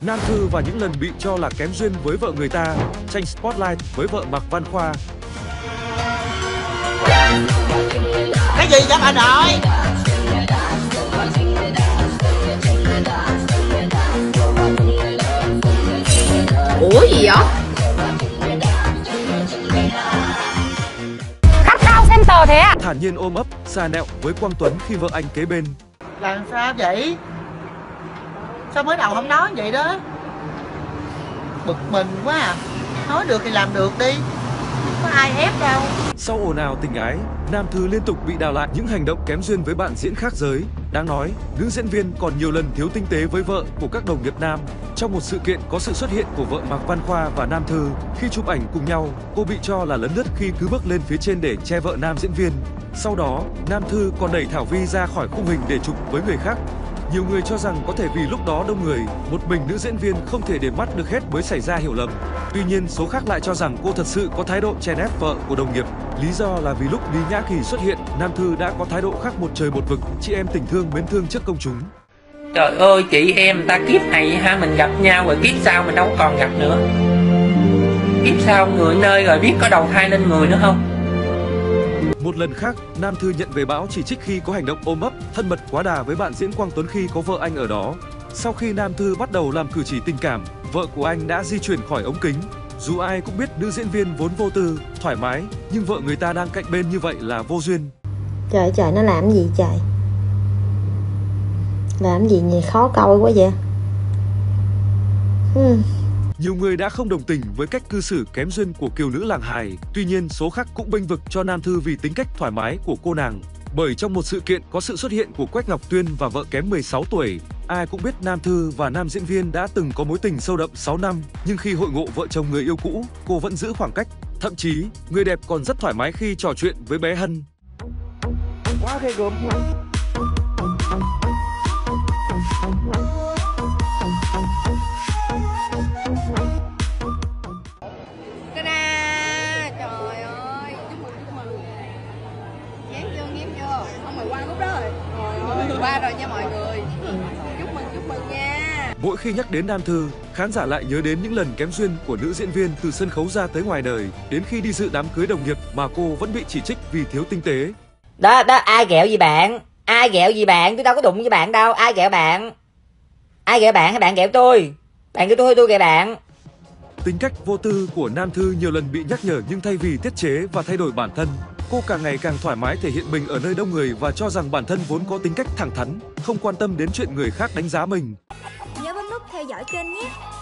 Nam Thư và những lần bị cho là kém duyên với vợ người ta, tranh spotlight với vợ Mạc Văn Khoa. Cái gì vậy bà nội? Ủa gì vậy? Khát khao xem tờ thế à? Thản nhiên ôm ấp, xa nẹo với Quang Tuấn khi vợ anh kế bên. Làm sao vậy? Sao mới đầu không nói vậy đó? Bực mình quá à. Nói được thì làm được đi, không có ai ép đâu. Sau ồn ào tình ái, Nam Thư liên tục bị đào lại những hành động kém duyên với bạn diễn khác giới. Đáng nói, nữ diễn viên còn nhiều lần thiếu tinh tế với vợ của các đồng nghiệp nam. Trong một sự kiện có sự xuất hiện của vợ Mạc Văn Khoa và Nam Thư, khi chụp ảnh cùng nhau, cô bị cho là lấn lướt khi cứ bước lên phía trên để che vợ nam diễn viên. Sau đó, Nam Thư còn đẩy Thảo Vi ra khỏi khung hình để chụp với người khác. Nhiều người cho rằng có thể vì lúc đó đông người, một mình nữ diễn viên không thể để mắt được hết mới xảy ra hiểu lầm. Tuy nhiên, số khác lại cho rằng cô thật sự có thái độ chèn ép vợ của đồng nghiệp. Lý do là vì lúc Lý Nhã Kỳ xuất hiện, Nam Thư đã có thái độ khác một trời một vực, chị em tình thương mến thương trước công chúng. Trời ơi, chị em ta kiếp này ha, mình gặp nhau rồi kiếp sau mình đâu còn gặp nữa. Kiếp sau người nơi rồi biết có đầu thai lên người nữa không? Một lần khác, Nam Thư nhận về bão chỉ trích khi có hành động ôm ấp, thân mật quá đà với bạn diễn Quang Tuấn khi có vợ anh ở đó. Sau khi Nam Thư bắt đầu làm cử chỉ tình cảm, vợ của anh đã di chuyển khỏi ống kính. Dù ai cũng biết nữ diễn viên vốn vô tư, thoải mái, nhưng vợ người ta đang cạnh bên như vậy là vô duyên. Trời trời, nó làm gì trời? Làm gì nhỉ, khó coi quá vậy. Nhiều người đã không đồng tình với cách cư xử kém duyên của kiều nữ làng hài. Tuy nhiên, số khác cũng bênh vực cho Nam Thư vì tính cách thoải mái của cô nàng. Bởi trong một sự kiện có sự xuất hiện của Quách Ngọc Tuyên và vợ kém 16 tuổi, ai cũng biết Nam Thư và nam diễn viên đã từng có mối tình sâu đậm 6 năm. Nhưng khi hội ngộ vợ chồng người yêu cũ, cô vẫn giữ khoảng cách. Thậm chí, người đẹp còn rất thoải mái khi trò chuyện với bé Hân. Quá ghê gớm. Trời ơi, chúc mừng. Nhém chưa? Không mời qua lúc đó rồi. Trời ơi, qua rồi nha mọi người. Chúc mừng nha. Mỗi khi nhắc đến Nam Thư, khán giả lại nhớ đến những lần kém duyên của nữ diễn viên từ sân khấu ra tới ngoài đời. Đến khi đi dự đám cưới đồng nghiệp mà cô vẫn bị chỉ trích vì thiếu tinh tế. Đó, ai ghẹo gì bạn? Ai ghẹo gì bạn? Tôi đâu có đụng với bạn đâu. Ai ghẹo bạn? Ai ghẹo bạn hay bạn ghẹo tôi? Bạn ghẹo tôi hay tôi ghẹo bạn? Tính cách vô tư của Nam Thư nhiều lần bị nhắc nhở, nhưng thay vì tiết chế và thay đổi bản thân, cô càng ngày càng thoải mái thể hiện mình ở nơi đông người và cho rằng bản thân vốn có tính cách thẳng thắn, không quan tâm đến chuyện người khác đánh giá mình. Nhớ bấm nút theo dõi kênh nhé.